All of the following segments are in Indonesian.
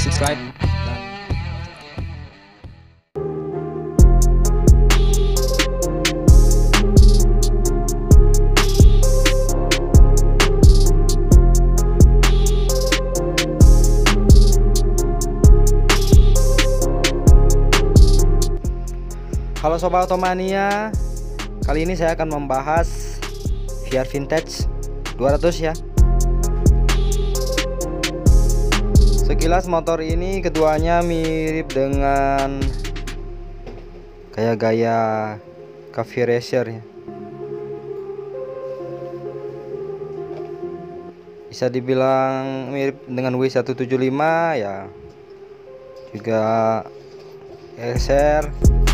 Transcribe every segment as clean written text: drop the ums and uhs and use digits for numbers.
subscribe. Halo Sobat Otomania, kali ini saya akan membahas VR Vintage 200 ya. Sekilas motor ini keduanya mirip dengan gaya-gaya Cafe Racer ya. Bisa dibilang mirip dengan W175 ya, juga RSR.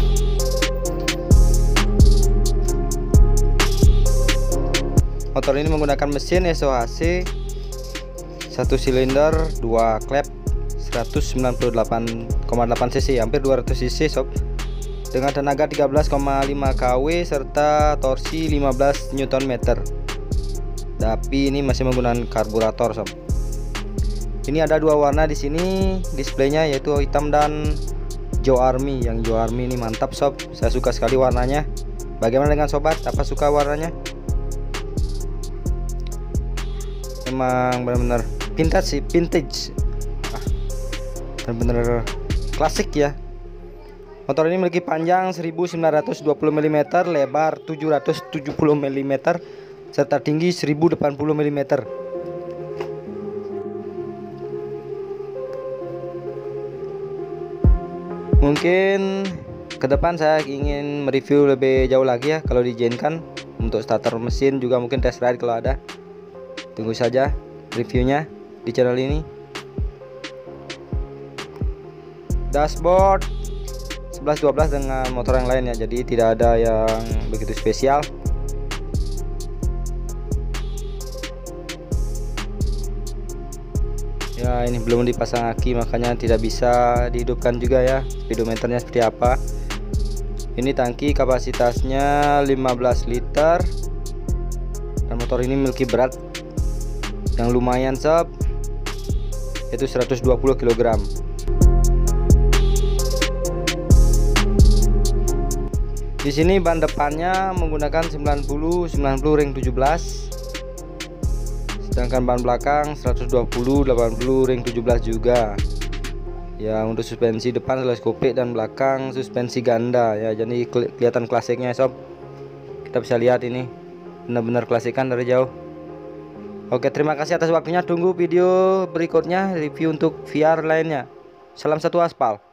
Motor ini menggunakan mesin SOHC 1 silinder 2 klep 198,8 cc, hampir 200 cc sob, dengan tenaga 13,5 kW serta torsi 15 Nm. Tapi ini masih menggunakan karburator sob. Ini ada dua warna di sini displaynya, yaitu hitam dan Joe Army. Yang Joe Army ini mantap sob, saya suka sekali warnanya. Bagaimana dengan sobat, apa suka warnanya? Emang benar-benar vintage sih, vintage, benar-benar klasik ya. Motor ini memiliki panjang 1920 mm, lebar 770 mm, serta tinggi 1080 mm. Mungkin ke depan saya ingin mereview lebih jauh lagi ya, kalau diizinkan, untuk starter mesin juga mungkin test ride kalau ada. Tunggu saja reviewnya di channel ini. Dashboard 11-12 dengan motor yang lain ya, jadi tidak ada yang begitu spesial. Ya, ini belum dipasang aki, makanya tidak bisa dihidupkan juga ya. Speedometernya seperti apa. Ini tangki kapasitasnya 15 liter, dan motor ini memiliki berat yang lumayan sob, yaitu 120 kg. Di sini ban depannya menggunakan 90 ring 17, sedangkan ban belakang 120 80 ring 17 juga. Ya, untuk suspensi depan teleskopik dan belakang suspensi ganda ya, jadi kelihatan klasiknya sob. Kita bisa lihat ini benar-benar klasikan dari jauh. Oke, terima kasih atas waktunya. Tunggu video berikutnya, review untuk VR lainnya. Salam satu aspal.